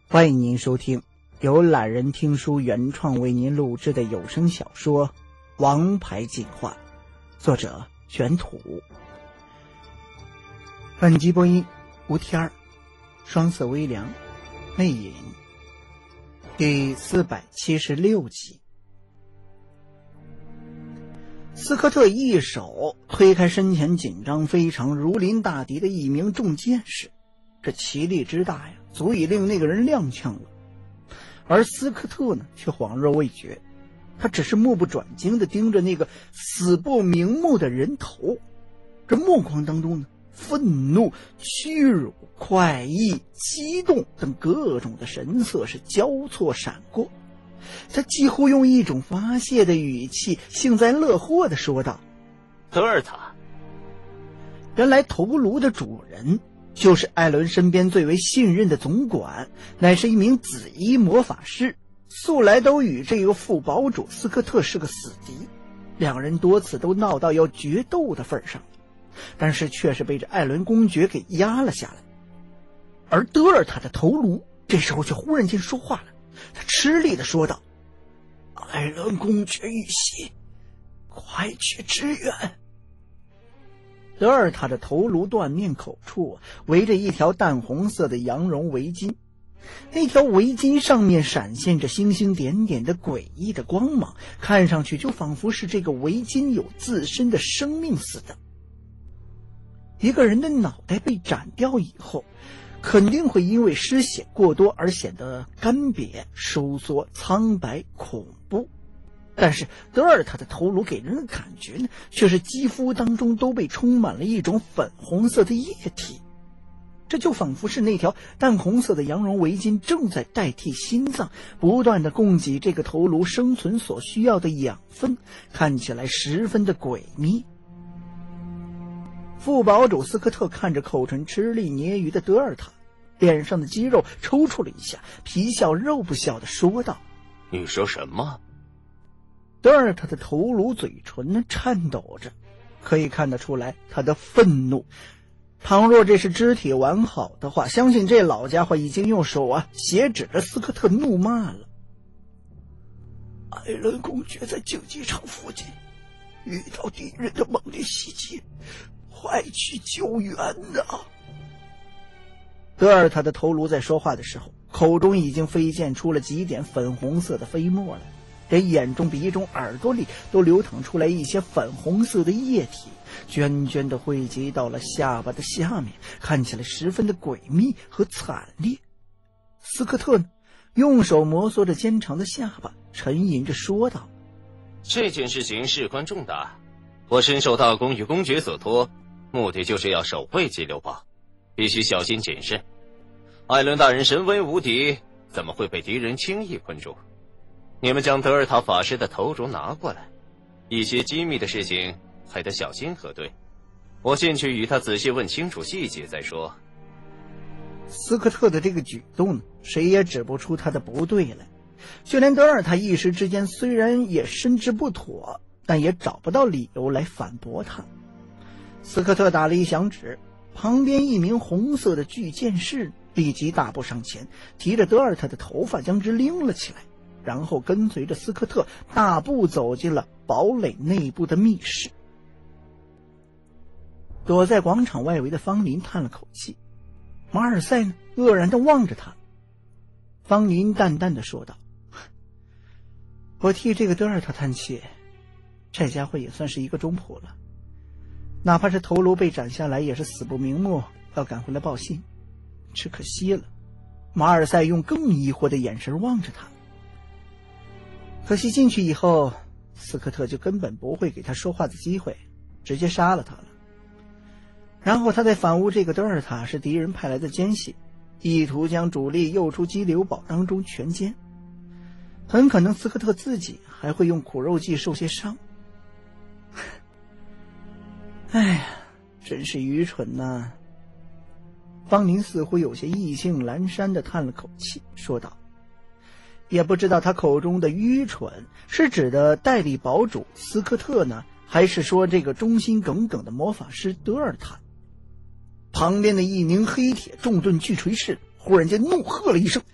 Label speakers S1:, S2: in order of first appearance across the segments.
S1: 欢迎您收听由懒人听书原创为您录制的有声小说《王牌进化》，作者玄土。本集播音吴天儿、双色微凉、魅影，第476集。斯科特一手推开身前紧张非常、如临大敌的一名重剑士，这奇力之大呀，足以令那个人踉跄了。而斯科特呢，却恍若未觉，他只是目不转睛地盯着那个死不瞑目的人头，这目光当中呢，愤怒、屈辱、快意、激动等各种的神色是交错闪过。他几乎用一种发泄的语气，幸灾乐祸地说道：“
S2: 德尔塔。”
S1: 原来头颅的主人就是艾伦身边最为信任的总管，乃是一名紫衣魔法师，素来都与这个副堡主斯科特是个死敌，两人多次都闹到要决斗的份上，但是却是被这艾伦公爵给压了下来。而德尔塔的头颅这时候却忽然间说话了，他吃力地说道：“艾伦公爵遇袭，快去支援。”德尔塔的头颅断面口处围着一条淡红色的羊绒围巾，那条围巾上面闪现着星星点点的诡异的光芒，看上去就仿佛是这个围巾有自身的生命似的。一个人的脑袋被斩掉以后，肯定会因为失血过多而显得干瘪、收缩、苍白、恐怖。但是德尔塔的头颅给人的感觉呢，却是肌肤当中都被充满了一种粉红色的液体，这就仿佛是那条淡红色的羊绒围巾正在代替心脏，不断的供给这个头颅生存所需要的养分，看起来十分的诡秘。副堡主斯科特看着口唇吃力捏鱼的德尔塔，脸上的肌肉抽搐了一下，皮笑肉不笑的说道：“
S2: 你说什么？”
S1: 德尔塔的头颅嘴唇呢颤抖着，可以看得出来他的愤怒。倘若这是肢体完好的话，相信这老家伙已经用手斜指着斯科特怒骂了。“艾伦公爵在竞技场附近遇到敌人的猛烈袭击，快去救援啊！”德尔塔的头颅在说话的时候，口中已经飞溅出了几点粉红色的飞沫来，连眼中、鼻中、耳朵里都流淌出来一些粉红色的液体，涓涓地汇集到了下巴的下面，看起来十分的诡秘和惨烈。斯科特呢，用手摩挲着尖长的下巴，沉吟着说道：“
S2: 这件事情事关重大，我深受大公与公爵所托，目的就是要守卫激流堡，必须小心谨慎。艾伦大人神威无敌，怎么会被敌人轻易困住？你们将德尔塔法师的头颅拿过来，一些机密的事情还得小心核对，我先去与他仔细问清楚细节再说。”
S1: 斯科特的这个举动呢，谁也指不出他的不对来，就连德尔塔一时之间虽然也深知不妥，但也找不到理由来反驳他。斯科特打了一响指，旁边一名红色的巨剑士立即大步上前，提着德尔塔的头发将之拎了起来，然后跟随着斯科特大步走进了堡垒内部的密室。躲在广场外围的方林叹了口气，马尔赛呢愕然地望着他。方林淡淡地说道：“我替这个德尔塔叹气，这家伙也算是一个中仆了，哪怕是头颅被斩下来也是死不瞑目，要赶回来报信，只可惜了。”马尔赛用更疑惑的眼神望着他。可惜进去以后，斯科特就根本不会给他说话的机会，直接杀了他了。然后他再反诬这个德尔塔是敌人派来的奸细，意图将主力诱出激流堡当中全歼。很可能斯科特自己还会用苦肉计受些伤。哎呀，真是愚蠢呐！方林似乎有些意兴阑珊地叹了口气，说道：“也不知道他口中的愚蠢是指的代理堡主斯科特呢，还是说这个忠心耿耿的魔法师德尔塔。”旁边的一名黑铁重盾巨锤士忽然间怒喝了一声：“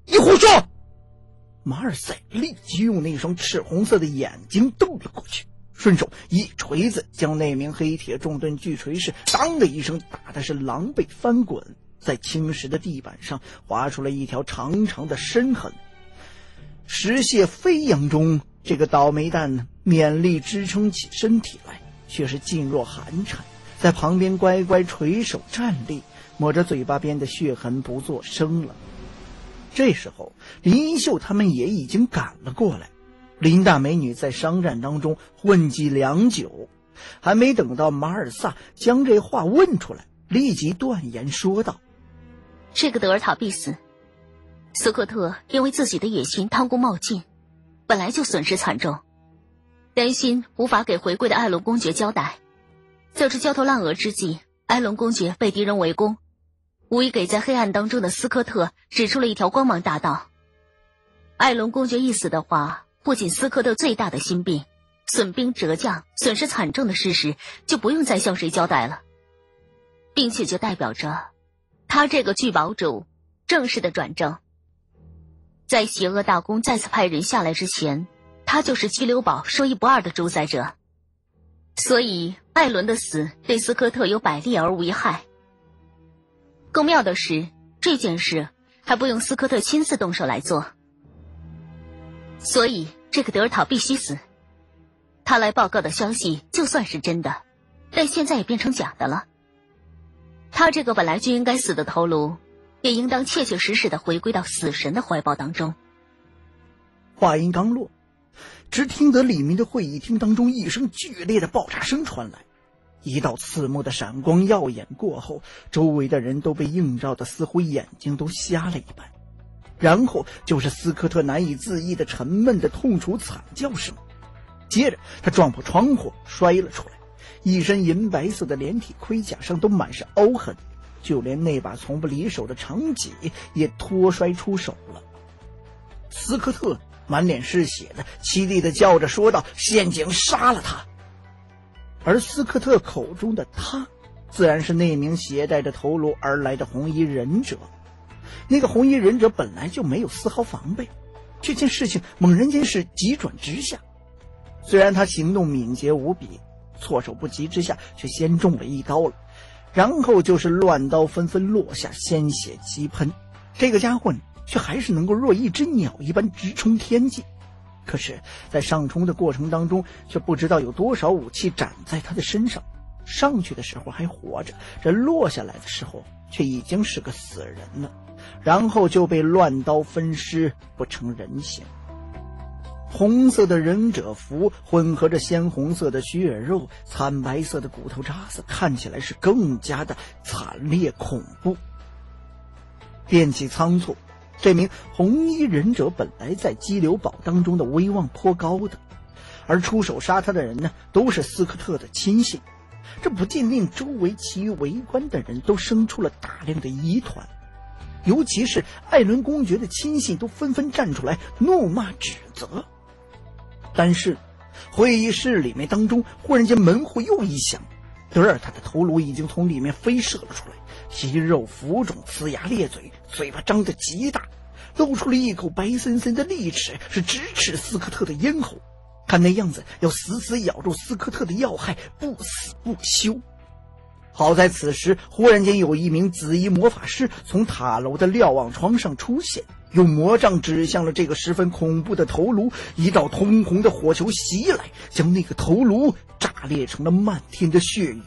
S1: 你胡说！马尔赛立即用那双赤红色的眼睛瞪了过去，顺手一锤子将那名黑铁重盾巨锤士当的一声打的是狼狈翻滚，在青石的地板上划出了一条长长的深痕。石屑飞扬中，这个倒霉蛋勉力支撑起身体来，却是噤若寒蝉，在旁边乖乖垂手站立，抹着嘴巴边的血痕不作声了。这时候林一秀他们也已经赶了过来，林大美女在商战当中混迹良久，还没等到马尔萨将这话问出来，立即断言说道：
S3: 这个德尔塔必死，斯科特因为自己的野心贪功冒进，本来就损失惨重，担心无法给回归的艾伦公爵交代，在这焦头烂额之际，艾伦公爵被敌人围攻，无疑给在黑暗当中的斯科特指出了一条光芒大道。艾伦公爵一死的话，不仅斯科特最大的心病，损兵折将损失惨重的事实就不用再向谁交代了，并且就代表着他这个巨堡主正式的转正。在邪恶大公再次派人下来之前，他就是激流堡说一不二的主宰者，所以艾伦的死对斯科特有百利而无一害。更妙的是，这件事还不用斯科特亲自动手来做，所以这个德尔塔必须死。他来报告的消息就算是真的，但现在也变成假的了。他这个本来就应该死的头颅，也应当切切实实地回归到死神的怀抱当中。
S1: 话音刚落，只听得里面的会议厅当中一声剧烈的爆炸声传来，一道刺目的闪光耀眼过后，周围的人都被映照的似乎眼睛都瞎了一般，然后就是斯科特难以自抑的沉闷的痛楚惨叫声。接着他撞破窗户摔了出来，一身银白色的连体盔甲上都满是凹痕，就连那把从不离手的长戟也脱摔出手了。斯科特满脸是血的凄厉地叫着说道：陷阱杀了他！而斯科特口中的他，自然是那名携带着头颅而来的红衣忍者。那个红衣忍者本来就没有丝毫防备，这件事情猛然间是急转直下。虽然他行动敏捷无比，措手不及之下却先中了一刀了，然后就是乱刀纷纷落下，鲜血激喷。这个家伙却还是能够若一只鸟一般直冲天际，可是在上冲的过程当中，却不知道有多少武器斩在他的身上。上去的时候还活着，这落下来的时候却已经是个死人了，然后就被乱刀分尸，不成人形。红色的忍者服混合着鲜红色的血肉，惨白色的骨头渣子，看起来是更加的惨烈恐怖。变起仓促，这名红衣忍者本来在激流堡当中的威望颇高的，而出手杀他的人呢，都是斯科特的亲信，这不禁令周围其余围观的人都生出了大量的疑团，尤其是艾伦公爵的亲信都纷纷站出来怒骂指责。但是会议室里面当中忽然间门户又一响，德尔塔的头颅已经从里面飞射了出来，肌肉浮肿，呲牙咧嘴，嘴巴张得极大，露出了一口白森森的利齿，是直刺斯科特的咽喉，看那样子要死死咬住斯科特的要害，不死不休。好在此时忽然间有一名紫衣魔法师从塔楼的瞭望窗上出现，用魔杖指向了这个十分恐怖的头颅，一道通红的火球袭来，将那个头颅炸裂成了漫天的血雨。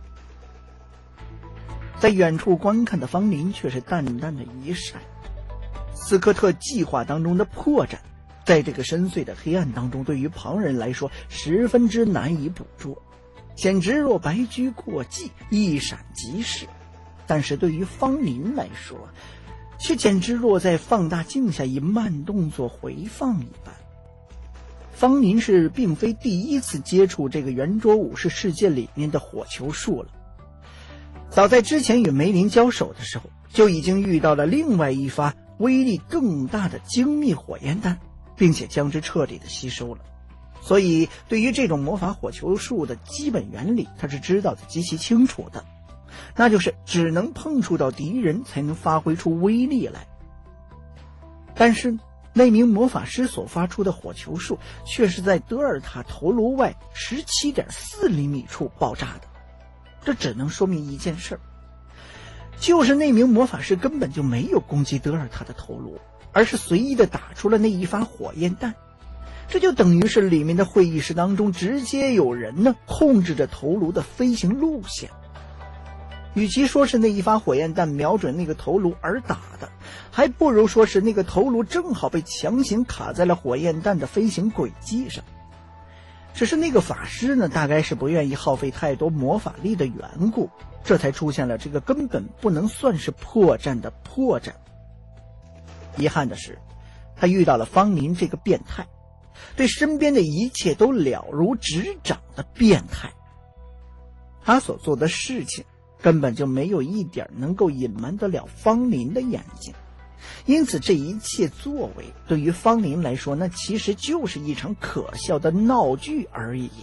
S1: 在远处观看的方林却是淡淡的一闪，斯科特计划当中的破绽，在这个深邃的黑暗当中，对于旁人来说十分之难以捕捉，简直若白驹过隙，一闪即逝。但是对于方林来说，却简直若在放大镜下以慢动作回放一般。方林是并非第一次接触这个圆桌武士世界里面的火球术了，早在之前与梅林交手的时候，就已经遇到了另外一发威力更大的精密火焰弹，并且将之彻底的吸收了。所以对于这种魔法火球术的基本原理，他是知道的极其清楚的，那就是只能碰触到敌人才能发挥出威力来。 但是那名魔法师所发出的火球术却是在德尔塔头颅外 17.4 厘米处爆炸的。这只能说明一件事，就是那名魔法师根本就没有攻击德尔塔的头颅，而是随意的打出了那一发火焰弹。这就等于是里面的会议室当中直接有人呢控制着头颅的飞行路线。与其说是那一发火焰弹瞄准那个头颅而打的，还不如说是那个头颅正好被强行卡在了火焰弹的飞行轨迹上。只是那个法师呢，大概是不愿意耗费太多魔法力的缘故，这才出现了这个根本不能算是破绽的破绽。遗憾的是，他遇到了方林这个变态，对身边的一切都了如指掌的变态。他所做的事情根本就没有一点能够隐瞒得了方林的眼睛，因此这一切作为对于方林来说，那其实就是一场可笑的闹剧而已。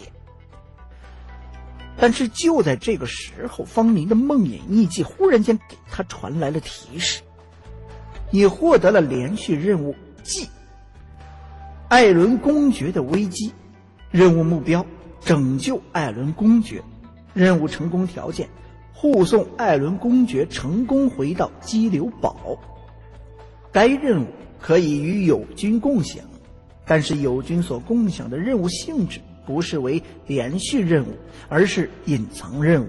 S1: 但是就在这个时候，方林的梦魇秘技忽然间给他传来了提示，你获得了连续任务G，艾伦公爵的危机，任务目标拯救艾伦公爵，任务成功条件护送艾伦公爵成功回到激流堡。该任务可以与友军共享，但是友军所共享的任务性质不是为连续任务，而是隐藏任务。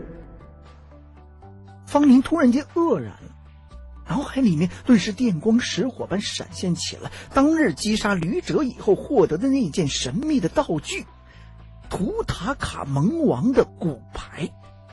S1: 方林突然间愕然了，脑海里面顿时电光石火般闪现起了当日击杀旅者以后获得的那件神秘的道具——图塔卡蒙王的骨牌。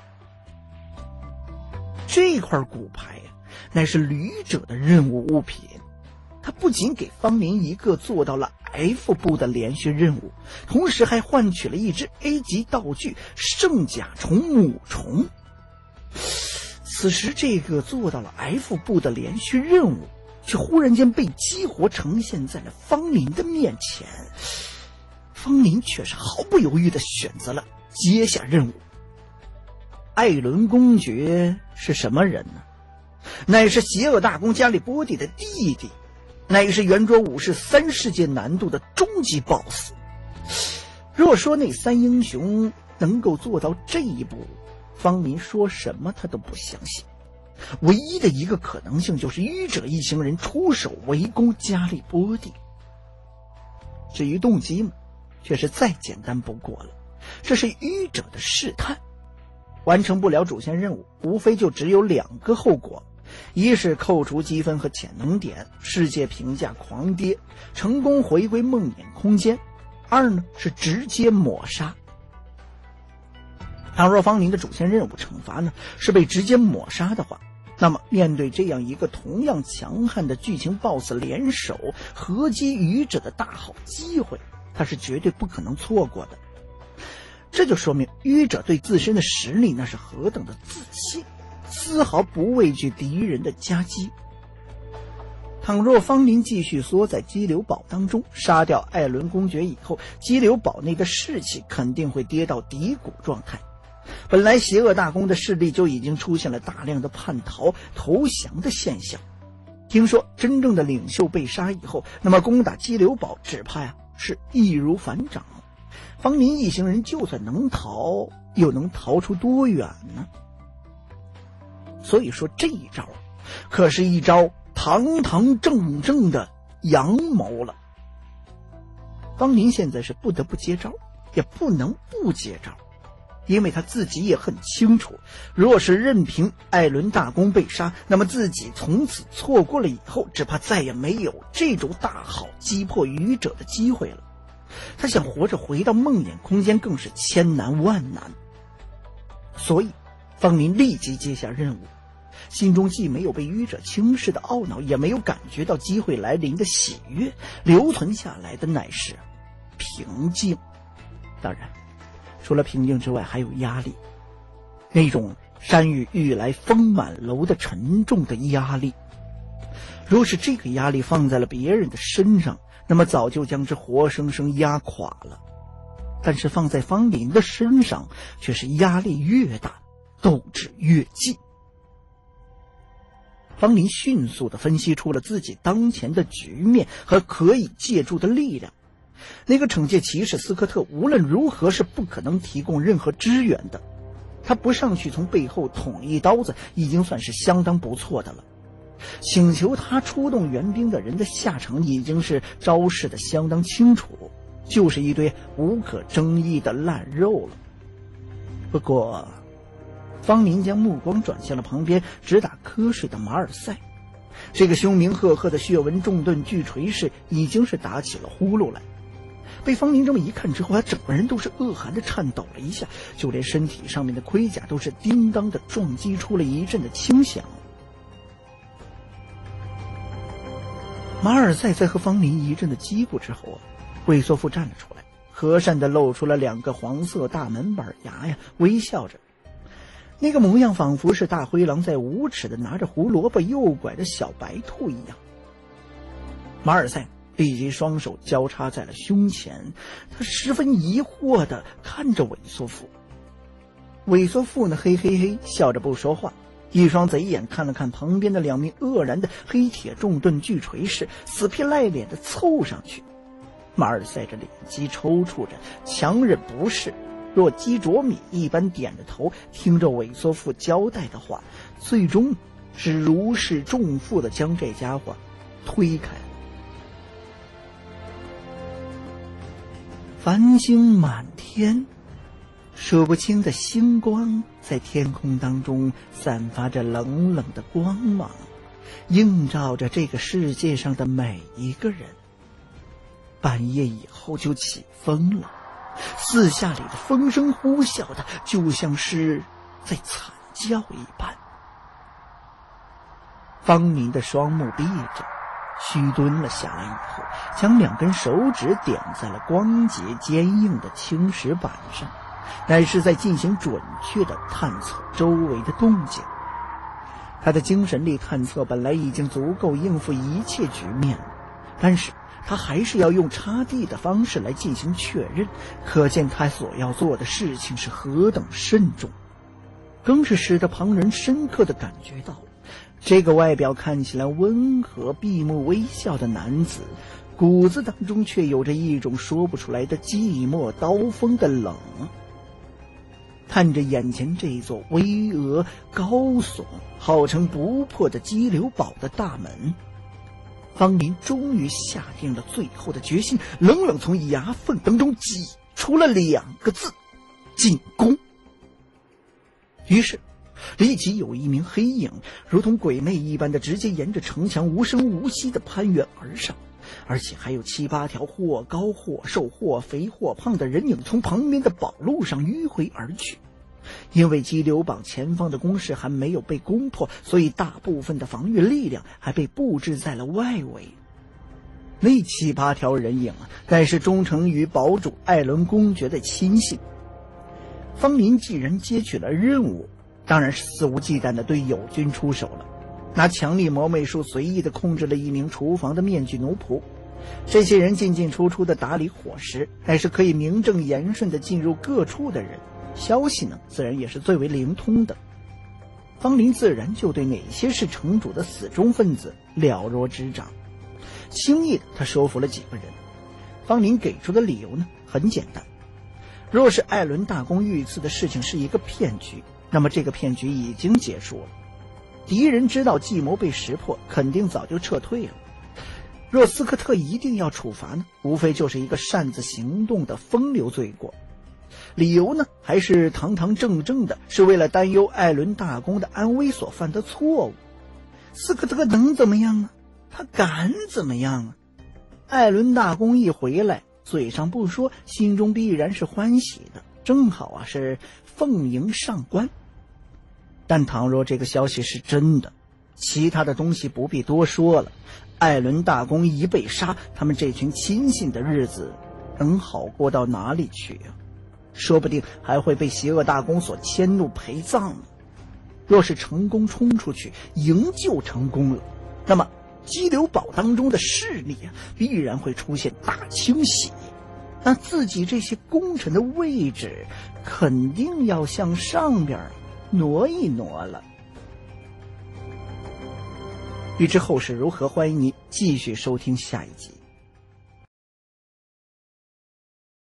S1: 这块骨牌呀，乃是旅者的任务物品。它不仅给方林一个做到了 F 部的连续任务，同时还换取了一只 A 级道具圣甲虫母虫。此时这个做到了 F 部的连续任务却忽然间被激活呈现在了方林的面前，方林却是毫不犹豫地选择了接下任务。艾伦公爵是什么人呢？乃是邪恶大公加里波第的弟弟，乃是圆桌武士3世界难度的终极 BOSS。 若说那3英雄能够做到这一步，方林说什么他都不相信。唯一的一个可能性就是愚者一行人出手围攻加利波第。至于动机嘛，却是再简单不过了，这是愚者的试探。完成不了主线任务，无非就只有2个后果，一是扣除积分和潜能点，世界评价狂跌，成功回归梦魇空间；二呢是直接抹杀。倘若方林的主线任务惩罚呢是被直接抹杀的话，那么面对这样一个同样强悍的剧情 BOSS 联手合击愚者的大好机会，他是绝对不可能错过的。这就说明愚者对自身的实力那是何等的自信，丝毫不畏惧敌人的夹击。倘若方林继续缩在激流堡当中，杀掉艾伦公爵以后，激流堡内的士气肯定会跌到低谷状态。本来邪恶大公的势力就已经出现了大量的叛逃投降的现象，听说真正的领袖被杀以后，那么攻打激流堡只怕呀是易如反掌。方林一行人就算能逃，又能逃出多远呢？所以说这一招可是一招堂堂正正的阳谋了。方林现在是不得不接招，也不能不接招，因为他自己也很清楚，若是任凭艾伦大公被杀，那么自己从此错过了以后，只怕再也没有这种大好击破愚者的机会了。他想活着回到梦魇空间更是千难万难。所以方林立即接下任务，心中既没有被愚者轻视的懊恼，也没有感觉到机会来临的喜悦，留存下来的乃是平静。当然除了平静之外还有压力，那种山雨欲来风满楼的沉重的压力。若是这个压力放在了别人的身上，那么早就将之活生生压垮了。但是放在方林的身上，却是压力越大斗志越近。 方林迅速地分析出了自己当前的局面和可以借助的力量。那个惩戒骑士斯科特无论如何是不可能提供任何支援的，他不上去从背后捅一刀子已经算是相当不错的了。请求他出动援兵的人的下场已经是昭示的相当清楚，就是一堆无可争议的烂肉了。不过方林将目光转向了旁边直打瞌睡的马尔赛，这个凶名赫赫的血纹重盾巨锤士已经是打起了呼噜来。被方林这么一看之后，他整个人都是恶寒的颤抖了一下，就连身体上面的盔甲都是叮当的撞击出了一阵的轻响。马尔赛在和方林一阵的击鼓之后韦索夫站了出来，和善的露出了2个黄色大门板牙呀，微笑着。那个模样仿佛是大灰狼在无耻的拿着胡萝卜诱拐着小白兔一样。马尔赛立即双手交叉在了胸前，他十分疑惑地看着韦索夫。韦索夫呢，嘿嘿嘿笑着不说话，一双贼眼看了看旁边的2名愕然的黑铁重盾巨锤士，死皮赖脸地凑上去。马尔赛着脸肌抽搐着，强忍不适，若鸡啄米一般点着头，听着韦索夫交代的话，最终是如释重负地将这家伙推开了。繁星满天，数不清的星光在天空当中散发着冷冷的光芒，映照着这个世界上的每一个人。半夜以后就起风了，四下里的风声呼啸的就像是在惨叫一般。方林的双目闭着，虚蹲了下来以后，将2根手指点在了光洁坚硬的青石板上，乃是在进行准确的探测周围的动静。他的精神力探测本来已经足够应付一切局面了，但是他还是要用插地的方式来进行确认，可见他所要做的事情是何等慎重，更是使得旁人深刻地感觉到这个外表看起来温和闭目微笑的男子，骨子当中却有着一种说不出来的寂寞刀锋的冷。看着眼前这座巍峨高耸号称不破的激流堡的大门，方林终于下定了最后的决心，冷冷从牙缝当中挤出了2个字：进攻。于是立即有一名黑影如同鬼魅一般的直接沿着城墙无声无息的攀援而上，而且还有7、8条或高或瘦或肥或胖的人影从旁边的宝路上迂回而去。因为激流堡前方的工事还没有被攻破，所以大部分的防御力量还被布置在了外围。那7、8条人影乃是忠诚于堡主艾伦公爵的亲信。方林既然接取了任务，当然是肆无忌惮地对友军出手了，拿强力魔魅术随意地控制了1名厨房的面具奴仆。这些人进进出出地打理伙食，乃是可以名正言顺地进入各处的人，消息呢自然也是最为灵通的。方林自然就对哪些是城主的死忠分子了若指掌，轻易的他说服了几个人。方林给出的理由呢很简单，若是艾伦大公遇刺的事情是一个骗局，那么这个骗局已经结束了，敌人知道计谋被识破，肯定早就撤退了。若斯科特一定要处罚呢，无非就是一个擅自行动的风流罪过，理由呢还是堂堂正正的，是为了担忧艾伦大公的安危所犯的错误。斯科特能怎么样啊？他敢怎么样啊？艾伦大公一回来，嘴上不说，心中必然是欢喜的，正好是奉迎上官。但倘若这个消息是真的，其他的东西不必多说了，艾伦大公一被杀，他们这群亲信的日子能好过到哪里去啊？说不定还会被邪恶大公所迁怒陪葬呢。若是成功冲出去，营救成功了，那么激流堡当中的势力必然会出现大清洗，那自己这些功臣的位置肯定要向上边挪一挪了。 欲知后事如何，欢迎你继续收听下一集。